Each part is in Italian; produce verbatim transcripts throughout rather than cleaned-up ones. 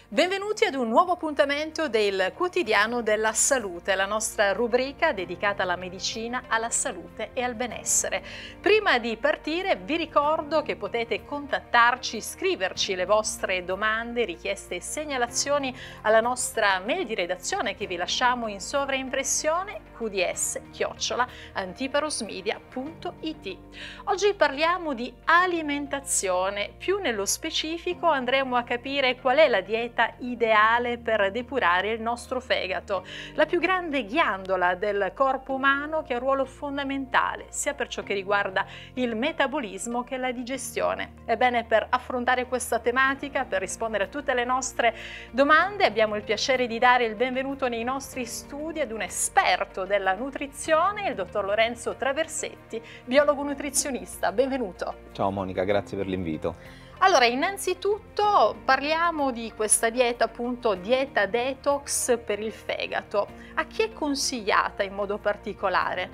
Benvenuti ad un nuovo appuntamento del Quotidiano della Salute, la nostra rubrica dedicata alla medicina, alla salute e al benessere. Prima di partire vi ricordo che potete contattarci, scriverci le vostre domande, richieste e segnalazioni alla nostra mail di redazione che vi lasciamo in sovraimpressione q d s chiocciola antiparosmedia punto i t. Oggi parliamo di alimentazione, più nello specifico andremo a capire qual è la dieta ideale per depurare il nostro fegato, la più grande ghiandola del corpo umano che ha un ruolo fondamentale sia per ciò che riguarda il metabolismo che la digestione. Ebbene, per affrontare questa tematica, per rispondere a tutte le nostre domande, abbiamo il piacere di dare il benvenuto nei nostri studi ad un esperto della nutrizione, il dottor Lorenzo Traversetti, biologo nutrizionista. Benvenuto. Ciao Monica, grazie per l'invito. Allora, innanzitutto parliamo di questa dieta, appunto, dieta detox per il fegato. A chi è consigliata in modo particolare?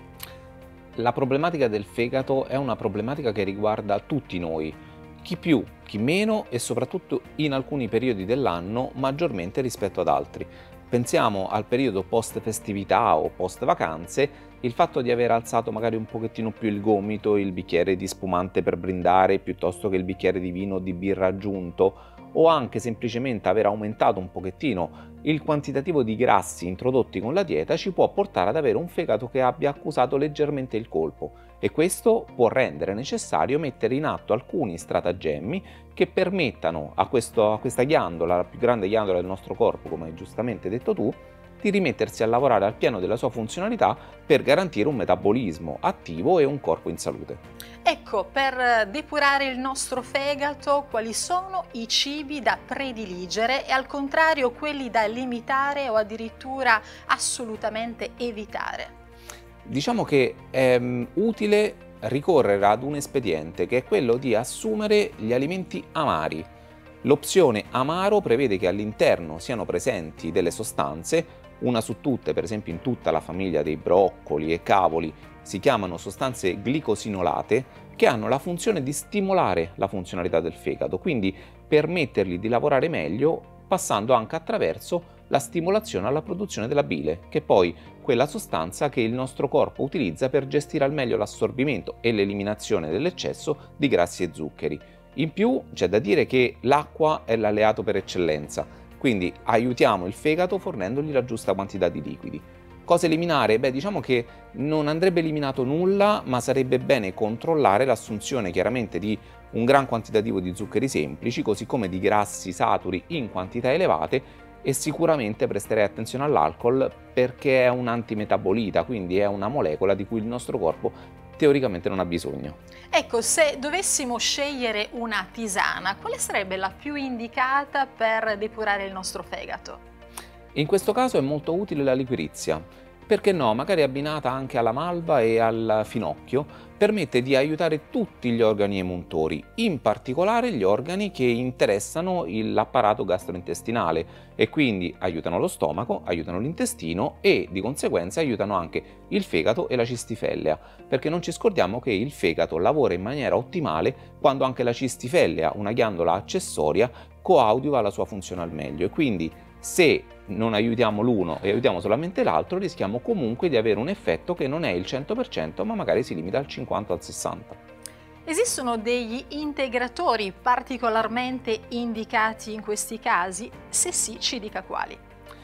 La problematica del fegato è una problematica che riguarda tutti noi, chi più, chi meno e soprattutto in alcuni periodi dell'anno maggiormente rispetto ad altri. Pensiamo al periodo post festività o post vacanze, il fatto di aver alzato magari un pochettino più il gomito, il bicchiere di spumante per brindare piuttosto che il bicchiere di vino o di birra aggiunto, o anche semplicemente aver aumentato un pochettino il quantitativo di grassi introdotti con la dieta ci può portare ad avere un fegato che abbia accusato leggermente il colpo, e questo può rendere necessario mettere in atto alcuni stratagemmi che permettano a, questo, a questa ghiandola, la più grande ghiandola del nostro corpo, come hai giustamente detto tu, di rimettersi a lavorare al pieno della sua funzionalità per garantire un metabolismo attivo e un corpo in salute. Ecco, per depurare il nostro fegato, quali sono i cibi da prediligere e al contrario quelli da limitare o addirittura assolutamente evitare? Diciamo che è um, utile ricorrere ad un espediente che è quello di assumere gli alimenti amari. L'opzione amaro prevede che all'interno siano presenti delle sostanze, una su tutte, per esempio in tutta la famiglia dei broccoli e cavoli, si chiamano sostanze glicosinolate, che hanno la funzione di stimolare la funzionalità del fegato, quindi permettergli di lavorare meglio passando anche attraverso la stimolazione alla produzione della bile, che è poi quella sostanza che il nostro corpo utilizza per gestire al meglio l'assorbimento e l'eliminazione dell'eccesso di grassi e zuccheri. In più c'è da dire che l'acqua è l'alleato per eccellenza, quindi aiutiamo il fegato fornendogli la giusta quantità di liquidi. Cosa eliminare? Beh, diciamo che non andrebbe eliminato nulla, ma sarebbe bene controllare l'assunzione chiaramente di un gran quantitativo di zuccheri semplici, così come di grassi saturi in quantità elevate, e sicuramente presterei attenzione all'alcol perché è un antimetabolita, quindi è una molecola di cui il nostro corpo teoricamente non ha bisogno. Ecco, se dovessimo scegliere una tisana, quale sarebbe la più indicata per depurare il nostro fegato? In questo caso è molto utile la liquirizia, perché no, magari abbinata anche alla malva e al finocchio, permette di aiutare tutti gli organi emuntori, in particolare gli organi che interessano l'apparato gastrointestinale e quindi aiutano lo stomaco, aiutano l'intestino e di conseguenza aiutano anche il fegato e la cistifellea, perché non ci scordiamo che il fegato lavora in maniera ottimale quando anche la cistifellea, una ghiandola accessoria, coadiuva la sua funzione al meglio, e quindi se non aiutiamo l'uno e aiutiamo solamente l'altro, rischiamo comunque di avere un effetto che non è il cento per cento, ma magari si limita al cinquanta o al sessanta per cento. Esistono degli integratori particolarmente indicati in questi casi? Se sì, ci dica quali.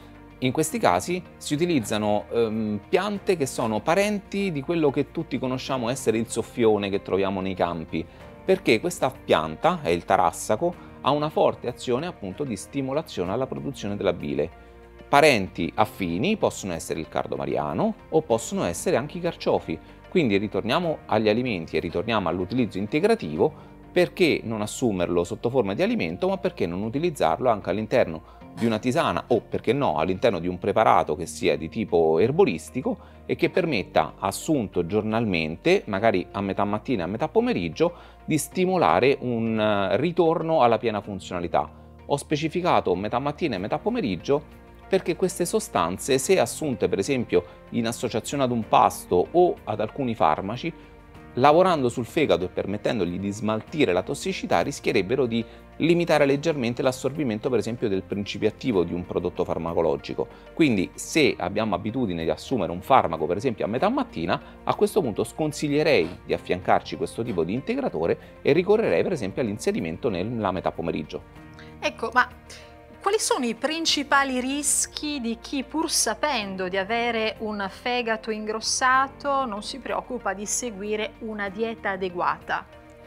In questi casi si utilizzano ehm, piante che sono parenti di quello che tutti conosciamo essere il soffione che troviamo nei campi, perché questa pianta, è il tarassaco, ha una forte azione appunto di stimolazione alla produzione della bile. Parenti affini possono essere il cardamariano o possono essere anche i carciofi, quindi ritorniamo agli alimenti e ritorniamo all'utilizzo integrativo. Perché non assumerlo sotto forma di alimento, ma perché non utilizzarlo anche all'interno di una tisana o, perché no, all'interno di un preparato che sia di tipo erboristico e che permetta, assunto giornalmente, magari a metà mattina e a metà pomeriggio, di stimolare un ritorno alla piena funzionalità. Ho specificato metà mattina e metà pomeriggio perché queste sostanze, se assunte per esempio in associazione ad un pasto o ad alcuni farmaci, lavorando sul fegato e permettendogli di smaltire la tossicità, rischierebbero di limitare leggermente l'assorbimento per esempio del principio attivo di un prodotto farmacologico. Quindi se abbiamo abitudine di assumere un farmaco per esempio a metà mattina, a questo punto sconsiglierei di affiancarci questo tipo di integratore e ricorrerei per esempio all'inserimento nella metà pomeriggio. Ecco, ma quali sono i principali rischi di chi, pur sapendo di avere un fegato ingrossato, non si preoccupa di seguire una dieta adeguata?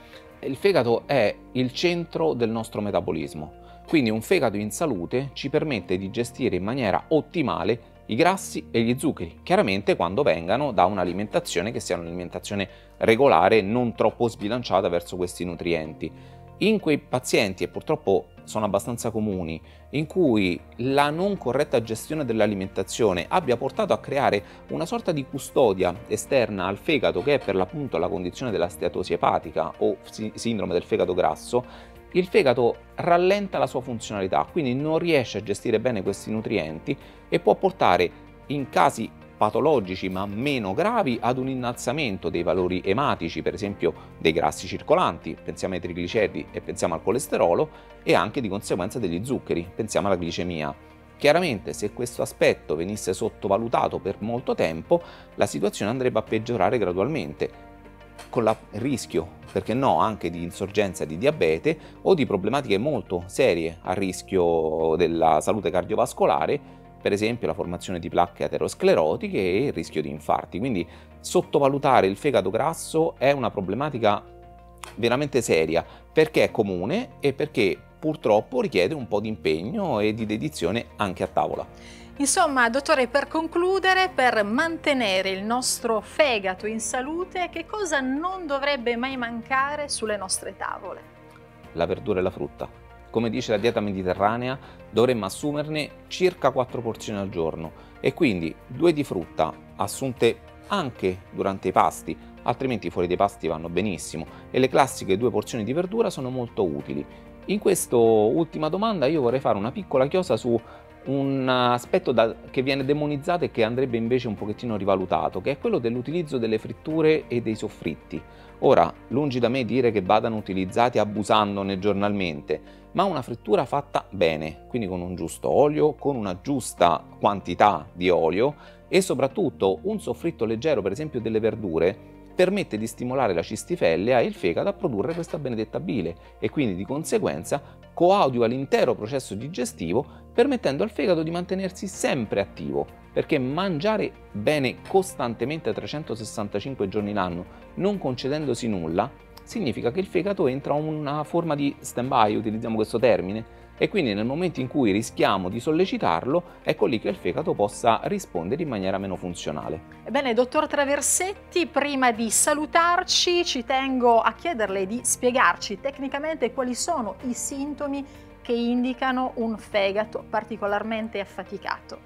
Il fegato è il centro del nostro metabolismo, quindi un fegato in salute ci permette di gestire in maniera ottimale i grassi e gli zuccheri, chiaramente quando vengano da un'alimentazione che sia un'alimentazione regolare e non troppo sbilanciata verso questi nutrienti. In quei pazienti, e purtroppo sono abbastanza comuni, in cui la non corretta gestione dell'alimentazione abbia portato a creare una sorta di custodia esterna al fegato, che è per l'appunto la condizione della steatosi epatica o sindrome del fegato grasso, il fegato rallenta la sua funzionalità, quindi non riesce a gestire bene questi nutrienti e può portare, in casi patologici ma meno gravi, ad un innalzamento dei valori ematici, per esempio dei grassi circolanti, pensiamo ai trigliceridi e pensiamo al colesterolo, e anche di conseguenza degli zuccheri, pensiamo alla glicemia. Chiaramente se questo aspetto venisse sottovalutato per molto tempo, la situazione andrebbe a peggiorare gradualmente, con il rischio, perché no, anche di insorgenza di diabete o di problematiche molto serie a rischio della salute cardiovascolare, per esempio la formazione di placche aterosclerotiche e il rischio di infarti. Quindi sottovalutare il fegato grasso è una problematica veramente seria, perché è comune e perché purtroppo richiede un po' di impegno e di dedizione anche a tavola. Insomma, dottore, per concludere, per mantenere il nostro fegato in salute, che cosa non dovrebbe mai mancare sulle nostre tavole? La verdura e la frutta. Come dice la dieta mediterranea, dovremmo assumerne circa quattro porzioni al giorno e quindi due di frutta assunte anche durante i pasti, altrimenti fuori dai pasti vanno benissimo, e le classiche due porzioni di verdura sono molto utili. In questa ultima domanda io vorrei fare una piccola chiosa su un aspetto da, che viene demonizzato e che andrebbe invece un pochettino rivalutato, che è quello dell'utilizzo delle fritture e dei soffritti. Ora, lungi da me dire che vadano utilizzati abusandone giornalmente, ma una frittura fatta bene, quindi con un giusto olio, con una giusta quantità di olio e soprattutto un soffritto leggero, per esempio delle verdure, permette di stimolare la cistifellea e il fegato a produrre questa benedetta bile e quindi di conseguenza coadiuva l'intero processo digestivo, permettendo al fegato di mantenersi sempre attivo, perché mangiare bene costantemente trecentosessantacinque giorni l'anno, non concedendosi nulla, significa che il fegato entra in una forma di stand-by, utilizziamo questo termine, e quindi nel momento in cui rischiamo di sollecitarlo, ecco lì che il fegato possa rispondere in maniera meno funzionale. Ebbene, dottor Traversetti, prima di salutarci ci tengo a chiederle di spiegarci tecnicamente quali sono i sintomi che indicano un fegato particolarmente affaticato.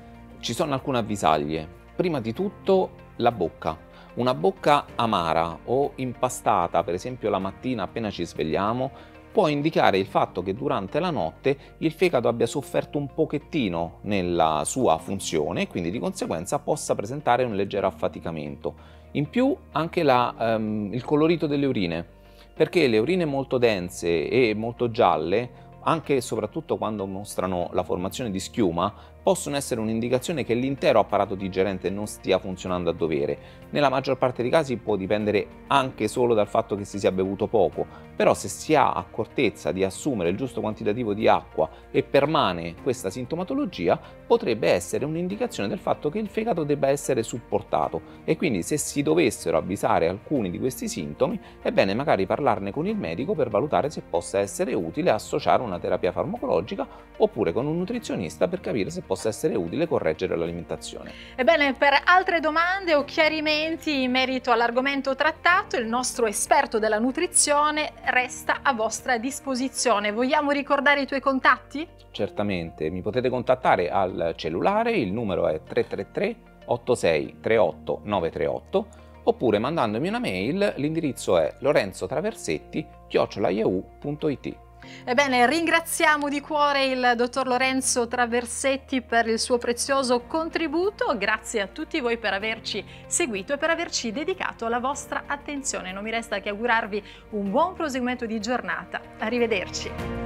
Ci sono alcune avvisaglie. Prima di tutto la bocca. Una bocca amara o impastata, per esempio la mattina appena ci svegliamo, può indicare il fatto che durante la notte il fegato abbia sofferto un pochettino nella sua funzione e quindi di conseguenza possa presentare un leggero affaticamento. In più anche la, um, il colorito delle urine, perché le urine molto dense e molto gialle, anche e soprattutto quando mostrano la formazione di schiuma, possono essere un'indicazione che l'intero apparato digerente non stia funzionando a dovere. Nella maggior parte dei casi può dipendere anche solo dal fatto che si sia bevuto poco, però se si ha accortezza di assumere il giusto quantitativo di acqua e permane questa sintomatologia, potrebbe essere un'indicazione del fatto che il fegato debba essere supportato e quindi se si dovessero avvisare alcuni di questi sintomi, è bene magari parlarne con il medico per valutare se possa essere utile associare una terapia farmacologica oppure con un nutrizionista per capire se possa essere utile correggere l'alimentazione. Ebbene, per altre domande o chiarimenti in merito all'argomento trattato, il nostro esperto della nutrizione resta a vostra disposizione. Vogliamo ricordare i tuoi contatti? Certamente, mi potete contattare al cellulare, il numero è tre tre tre otto sei tre otto nove tre otto, oppure mandandomi una mail, l'indirizzo è lorenzotraversetti chiocciola yahoo punto it. Ebbene, ringraziamo di cuore il dottor Lorenzo Traversetti per il suo prezioso contributo. Grazie a tutti voi per averci seguito e per averci dedicato la vostra attenzione. Non mi resta che augurarvi un buon proseguimento di giornata. Arrivederci.